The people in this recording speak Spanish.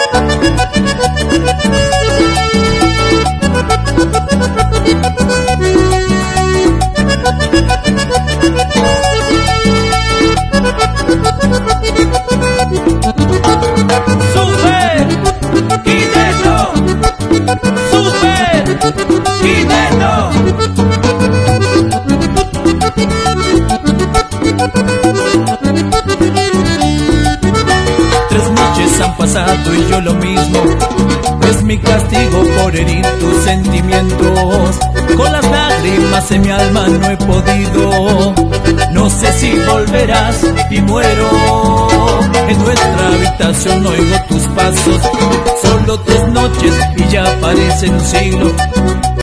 Han pasado y yo lo mismo. Es mi castigo por herir tus sentimientos. Con las lágrimas en mi alma no he podido. No sé si volverás y muero. En nuestra habitación oigo tus pasos. Solo 3 noches y ya parecen un siglo.